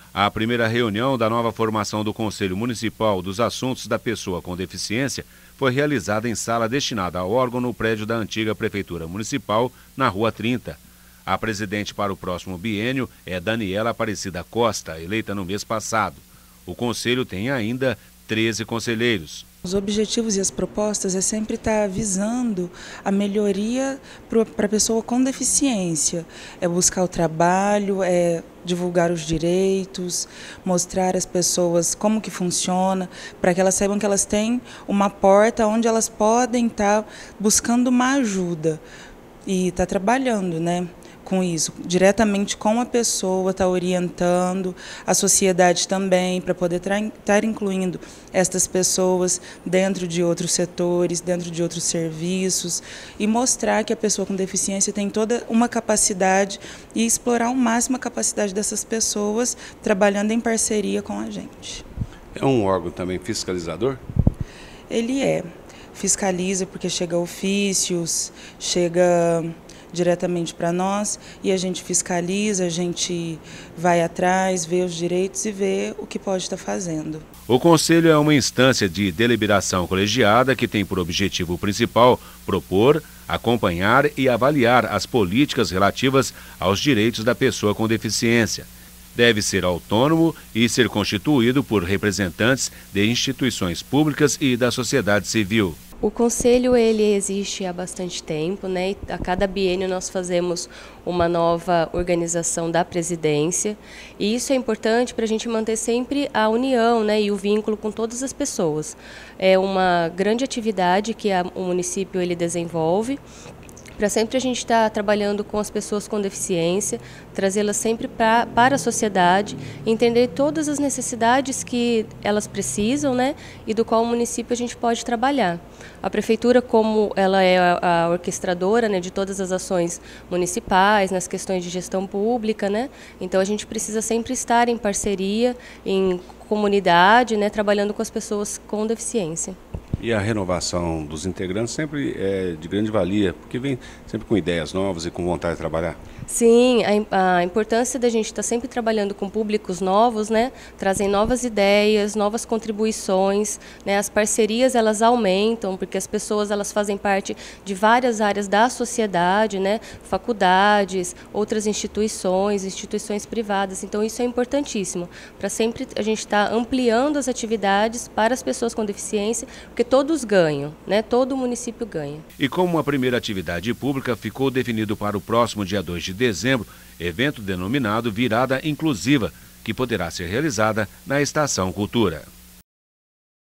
A primeira reunião da nova formação do Conselho Municipal dos Assuntos da Pessoa com Deficiência foi realizada em sala destinada ao órgão no prédio da antiga Prefeitura Municipal, na Rua 30. A presidente para o próximo biênio é Daniela Aparecida Costa, eleita no mês passado. O Conselho tem ainda 13 conselheiros. Os objetivos e as propostas é sempre estar visando a melhoria para a pessoa com deficiência. É buscar o trabalho, é divulgar os direitos, mostrar às pessoas como que funciona, para que elas saibam que elas têm uma porta onde elas podem estar buscando uma ajuda e estar trabalhando, né? Com isso, diretamente com a pessoa, está orientando, a sociedade também, para poder estar incluindo estas pessoas dentro de outros setores, dentro de outros serviços, e mostrar que a pessoa com deficiência tem toda uma capacidade e explorar ao máximo a capacidade dessas pessoas, trabalhando em parceria com a gente. É um órgão também fiscalizador? Ele fiscaliza porque chega ofícios, chega diretamente para nós e a gente fiscaliza, a gente vai atrás, vê os direitos e vê o que pode estar fazendo. O Conselho é uma instância de deliberação colegiada que tem por objetivo principal propor, acompanhar e avaliar as políticas relativas aos direitos da pessoa com deficiência. Deve ser autônomo e ser constituído por representantes de instituições públicas e da sociedade civil. O Conselho ele existe há bastante tempo, né? A cada biênio nós fazemos uma nova organização da presidência e isso é importante para a gente manter sempre a união, né? E o vínculo com todas as pessoas. É uma grande atividade que o município ele desenvolve, para sempre a gente estar trabalhando com as pessoas com deficiência, trazê-las sempre para a sociedade, entender todas as necessidades que elas precisam, né, e do qual o município a gente pode trabalhar. A prefeitura, como ela é a orquestradora, né, de todas as ações municipais, nas questões de gestão pública, né, então a gente precisa sempre estar em parceria, em comunidade, né, trabalhando com as pessoas com deficiência. E a renovação dos integrantes sempre é de grande valia, porque vem sempre com ideias novas e com vontade de trabalhar. Sim, a importância da gente estar sempre trabalhando com públicos novos, né, trazem novas ideias, novas contribuições, né, as parcerias elas aumentam, porque as pessoas elas fazem parte de várias áreas da sociedade, né, faculdades, outras instituições privadas, então isso é importantíssimo, para sempre a gente estar ampliando as atividades para as pessoas com deficiência, porque todos ganham, né, todo o município ganha. E como a primeira atividade pública ficou definido para o próximo dia 2 de dezembro, evento denominado Virada Inclusiva, que poderá ser realizada na Estação Cultura.